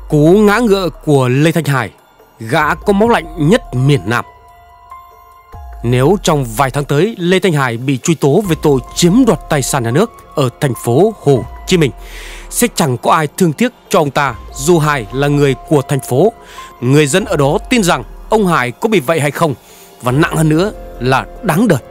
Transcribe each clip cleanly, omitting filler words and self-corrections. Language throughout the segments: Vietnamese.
Cú ngã ngựa của Lê Thanh Hải, gã có máu lạnh nhất miền Nam. Nếu trong vài tháng tới Lê Thanh Hải bị truy tố về tội chiếm đoạt tài sản nhà nước ở thành phố Hồ Chí Minh, sẽ chẳng có ai thương tiếc cho ông ta, dù Hải là người của thành phố. Người dân ở đó tin rằng ông Hải có bị vậy hay không, và nặng hơn nữa là đáng đời.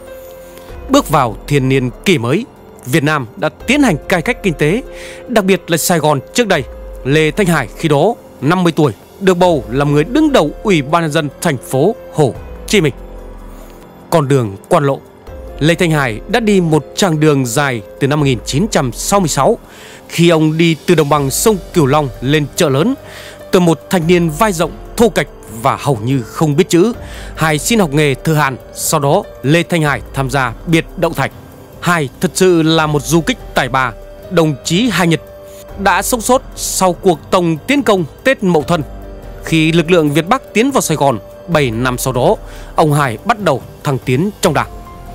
Bước vào thiên niên kỷ mới, Việt Nam đã tiến hành cải cách kinh tế, đặc biệt là Sài Gòn trước đây. Lê Thanh Hải khi đó 50 tuổi, được bầu làm người đứng đầu Ủy ban nhân dân thành phố Hồ Chí Minh. Con đường quan lộ, Lê Thanh Hải đã đi một chặng đường dài từ năm 1966, khi ông đi từ đồng bằng sông Cửu Long lên Chợ Lớn. Từ một thanh niên vai rộng, thô kệch và hầu như không biết chữ, Hải xin học nghề thợ hàn. Sau đó Lê Thanh Hải tham gia biệt động thạch. Hải thật sự là một du kích tài ba. Đồng chí Hải Nhật đã sống sót sau cuộc tổng tiến công Tết Mậu Thân. Khi lực lượng Việt Bắc tiến vào Sài Gòn, 7 năm sau đó, ông Hải bắt đầu thăng tiến trong đảng.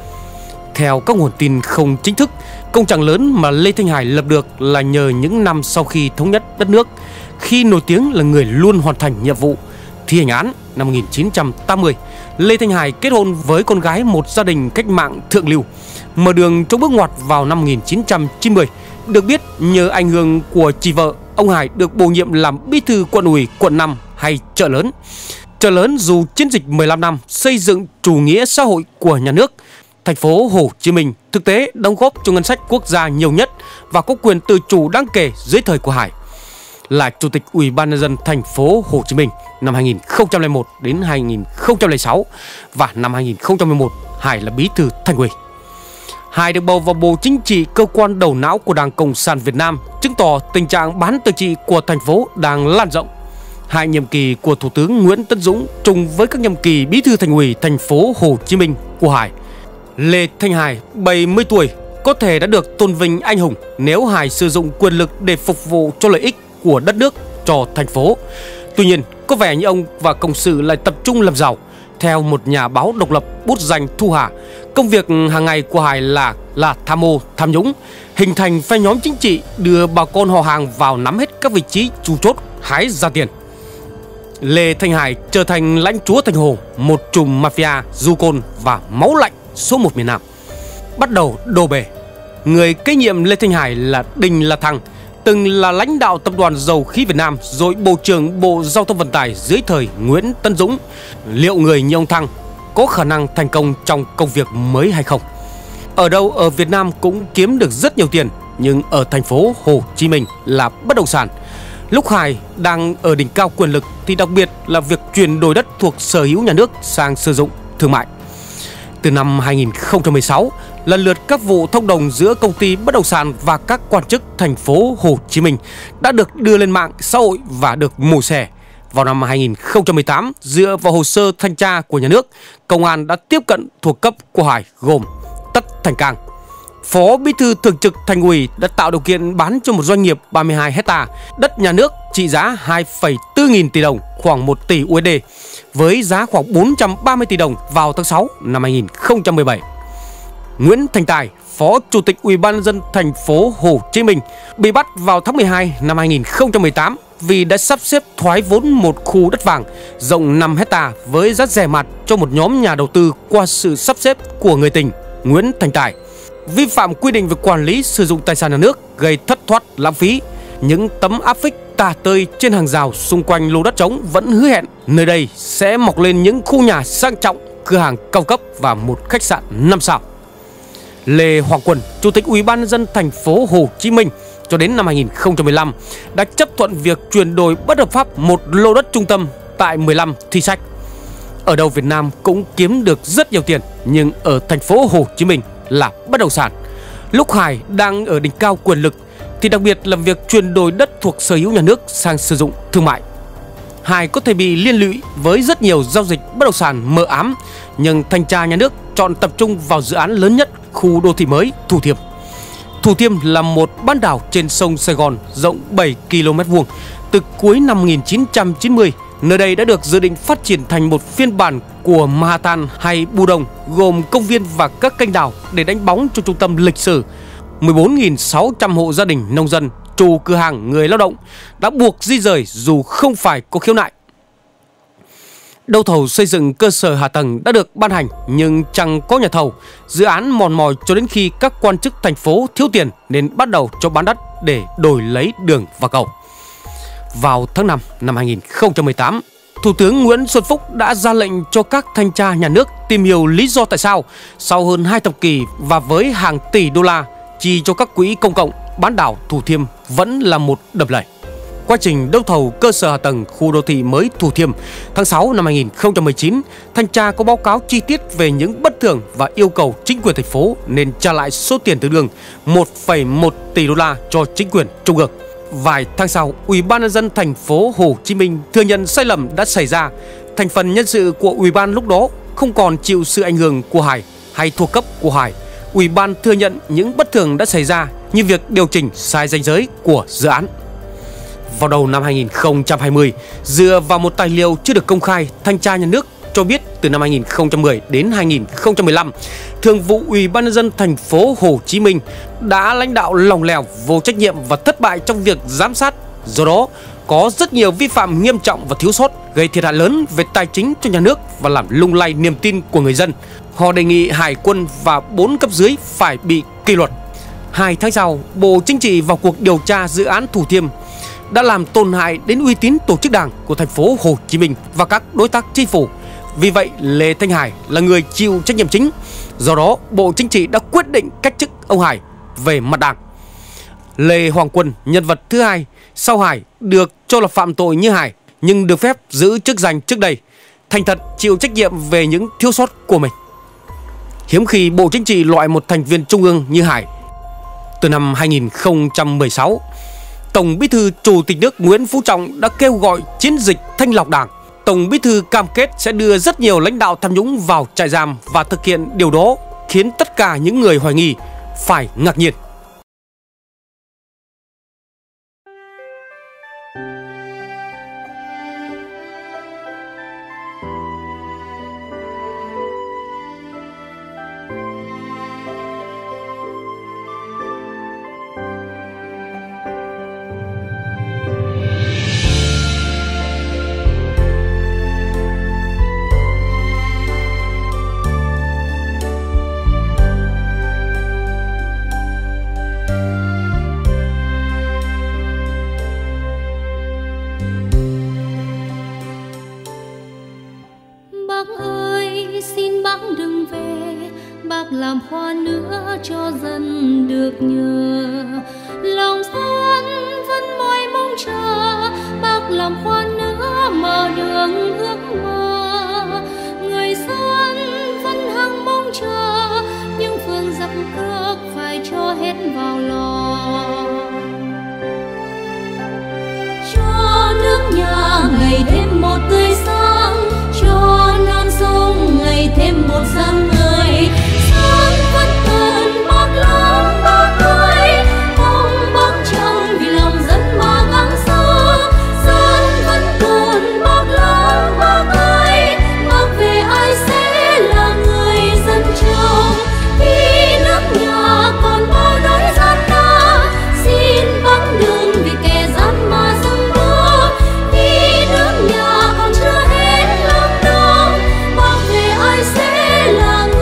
Theo các nguồn tin không chính thức, công trạng lớn mà Lê Thanh Hải lập được là nhờ những năm sau khi thống nhất đất nước, khi nổi tiếng là người luôn hoàn thành nhiệm vụ. Thi hành án năm 1980, Lê Thanh Hải kết hôn với con gái một gia đình cách mạng thượng lưu, mở đường cho bước ngoặt vào năm 1990. Được biết, nhờ ảnh hưởng của chị vợ, ông Hải được bổ nhiệm làm bí thư quận ủy quận 5 hay Chợ Lớn. Chợ Lớn dù chiến dịch 15 năm xây dựng chủ nghĩa xã hội của nhà nước, thành phố Hồ Chí Minh thực tế đóng góp cho ngân sách quốc gia nhiều nhất và có quyền tự chủ đáng kể dưới thời của Hải. Là chủ tịch Ủy ban nhân dân thành phố Hồ Chí Minh năm 2001 đến 2006 và năm 2011 Hải là bí thư thành ủy. Hải được bầu vào Bộ Chính trị, cơ quan đầu não của Đảng Cộng sản Việt Nam, chứng tỏ tình trạng bán tự trị của thành phố đang lan rộng. Hai nhiệm kỳ của Thủ tướng Nguyễn Tấn Dũng trùng với các nhiệm kỳ bí thư thành ủy thành phố Hồ Chí Minh của Hải. Lê Thanh Hải 70 tuổi có thể đã được tôn vinh anh hùng nếu Hải sử dụng quyền lực để phục vụ cho lợi ích của đất nước, cho thành phố. Tuy nhiên, có vẻ như ông và cộng sự lại tập trung làm giàu. Theo một nhà báo độc lập bút danh Thu Hà, công việc hàng ngày của Hải là tham mô, tham nhũng, hình thành phe nhóm chính trị, đưa bà con họ hàng vào nắm hết các vị trí chủ chốt, hái ra tiền. Lê Thanh Hải trở thành lãnh chúa thành Hồ, một trùm mafia, du côn và máu lạnh số 1 miền Nam. Bắt đầu đổ bể. Người kế nhiệm Lê Thanh Hải là Đinh La Thăng, từng là lãnh đạo tập đoàn dầu khí Việt Nam, rồi Bộ trưởng Bộ Giao thông Vận tải dưới thời Nguyễn Tấn Dũng. Liệu người như ông Thăng có khả năng thành công trong công việc mới hay không? Ở đâu ở Việt Nam cũng kiếm được rất nhiều tiền, nhưng ở thành phố Hồ Chí Minh là bất động sản. Lúc Hải đang ở đỉnh cao quyền lực thì đặc biệt là việc chuyển đổi đất thuộc sở hữu nhà nước sang sử dụng thương mại. Từ năm 2016, lần lượt các vụ thông đồng giữa công ty bất động sản và các quan chức thành phố Hồ Chí Minh đã được đưa lên mạng xã hội và được mổ xẻ. Vào năm 2018, dựa vào hồ sơ thanh tra của nhà nước, công an đã tiếp cận thuộc cấp của Hải gồm Tất Thành Cang, Phó Bí thư Thường trực Thành ủy, đã tạo điều kiện bán cho một doanh nghiệp 32 hectare đất nhà nước trị giá 2,4 nghìn tỷ đồng, khoảng 1 tỷ USD, với giá khoảng 430 tỷ đồng vào tháng 6 năm 2017. Nguyễn Thành Tài, Phó Chủ tịch Ủy ban nhân dân thành phố Hồ Chí Minh, bị bắt vào tháng 12 năm 2018 vì đã sắp xếp thoái vốn một khu đất vàng rộng 5 hectare với giá rẻ mạt cho một nhóm nhà đầu tư qua sự sắp xếp của người tình Nguyễn Thành Tài. Vi phạm quy định về quản lý sử dụng tài sản nhà nước, gây thất thoát lãng phí. Những tấm áp phích tà tơi trên hàng rào xung quanh lô đất trống vẫn hứa hẹn nơi đây sẽ mọc lên những khu nhà sang trọng, cửa hàng cao cấp và một khách sạn 5 sao. Lê Hoàng Quân, Chủ tịch Ủy ban nhân dân thành phố Hồ Chí Minh, cho đến năm 2015 đã chấp thuận việc chuyển đổi bất hợp pháp một lô đất trung tâm tại 15 Thi Sách. Ở đâu Việt Nam cũng kiếm được rất nhiều tiền, nhưng ở thành phố Hồ Chí Minh là bất động sản. Lúc Hải đang ở đỉnh cao quyền lực thì đặc biệt là việc chuyển đổi đất thuộc sở hữu nhà nước sang sử dụng thương mại. Hải có thể bị liên lụy với rất nhiều giao dịch bất động sản mờ ám, nhưng thanh tra nhà nước chọn tập trung vào dự án lớn nhất, khu đô thị mới Thủ Thiêm. Thủ Thiêm là một bán đảo trên sông Sài Gòn rộng 7 km vuông. Từ cuối năm 1990, nơi đây đã được dự định phát triển thành một phiên bản của Manhattan hay Bù Đồng, gồm công viên và các kênh đào để đánh bóng cho trung tâm lịch sử. 14.600 hộ gia đình nông dân chủ cửa hàng, người lao động đã buộc di rời dù không phải có khiếu nại. Đấu thầu xây dựng cơ sở hạ tầng đã được ban hành nhưng chẳng có nhà thầu. Dự án mòn mỏi cho đến khi các quan chức thành phố thiếu tiền nên bắt đầu cho bán đất để đổi lấy đường và cầu. Vào tháng 5 năm 2018, Thủ tướng Nguyễn Xuân Phúc đã ra lệnh cho các thanh tra nhà nước tìm hiểu lý do tại sao sau hơn 2 thập kỷ và với hàng tỷ đô la chi cho các quỹ công cộng, bán đảo Thủ Thiêm vẫn là một đầm lầy. Quá trình đấu thầu cơ sở hạ tầng khu đô thị mới Thủ Thiêm tháng 6 năm 2019, thanh tra có báo cáo chi tiết về những bất thường và yêu cầu chính quyền thành phố nên trả lại số tiền tương đương 1,1 tỷ đô la cho chính quyền trung ương. Vài tháng sau, Ủy ban nhân dân thành phố Hồ Chí Minh thừa nhận sai lầm đã xảy ra. Thành phần nhân sự của Ủy ban lúc đó không còn chịu sự ảnh hưởng của Hải hay thuộc cấp của Hải. Ủy ban thừa nhận những bất thường đã xảy ra như việc điều chỉnh sai ranh giới của dự án. Vào đầu năm 2020, dựa vào một tài liệu chưa được công khai, thanh tra nhà nước cho biết từ năm 2010 đến 2015, Thường vụ Ủy ban nhân dân thành phố Hồ Chí Minh đã lãnh đạo lỏng lẻo, vô trách nhiệm và thất bại trong việc giám sát. Do đó, có rất nhiều vi phạm nghiêm trọng và thiếu sót, gây thiệt hại lớn về tài chính cho nhà nước và làm lung lay niềm tin của người dân. Họ đề nghị Hải quân và 4 cấp dưới phải bị kỷ luật. 2 tháng sau, Bộ Chính trị vào cuộc điều tra dự án Thủ Thiêm đã làm tổn hại đến uy tín tổ chức đảng của thành phố Hồ Chí Minh và các đối tác chính phủ. Vì vậy, Lê Thanh Hải là người chịu trách nhiệm chính. Do đó, Bộ Chính trị đã quyết định cách chức ông Hải về mặt đảng. Lê Hoàng Quân, nhân vật thứ hai sau Hải, được cho là phạm tội như Hải nhưng được phép giữ chức danh trước đây, thành thật chịu trách nhiệm về những thiếu sót của mình. Hiếm khi Bộ Chính trị loại một thành viên trung ương như Hải. Từ năm 2016, Tổng Bí thư Chủ tịch nước Nguyễn Phú Trọng đã kêu gọi chiến dịch thanh lọc đảng. Tổng Bí thư cam kết sẽ đưa rất nhiều lãnh đạo tham nhũng vào trại giam và thực hiện điều đó khiến tất cả những người hoài nghi phải ngạc nhiên. Bác làm hoa nữa cho dân được nhờ, lòng dân vẫn mỏi mong chờ. Bác làm hoa nữa mở đường ước mơ, người dân vẫn hằng mong chờ. Nhưng phương giặc cướp phải cho hết vào lò, cho nước nhà ngày thêm một tươi sáng, cho non sông ngày thêm một dáng người. Dân vẫn cần bác lắm bác ơi, không bác chẳng vì lòng dân mà gắng sống. Dân vẫn cần bác lắm bác ơi, bác về ai sẽ là người dân chồng. Khi nước nhà còn bao nỗi gian nan, xin bác đừng vì kẻ gian mà dâng bước. Khi nước nhà còn chưa hết lắm đông, bác về ai sẽ là người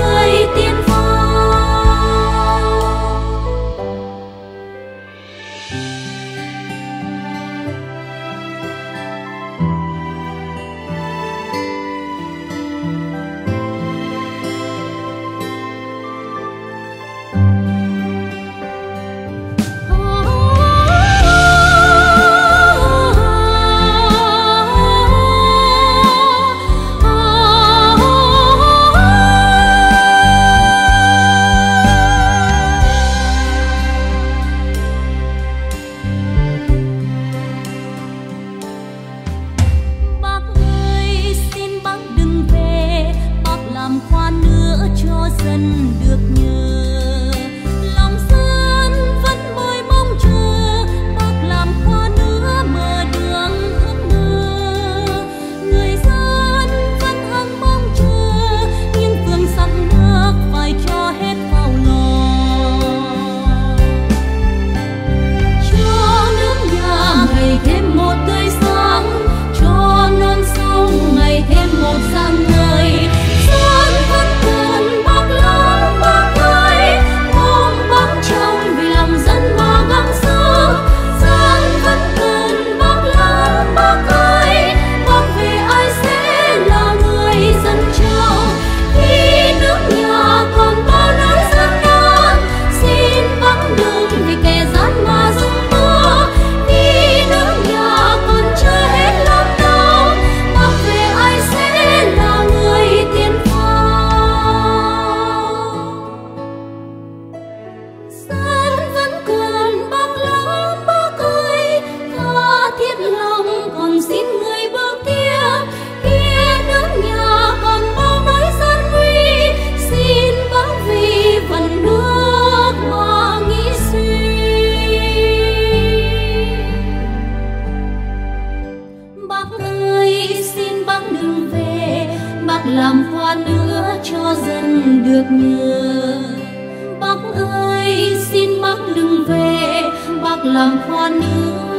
làm hoa nước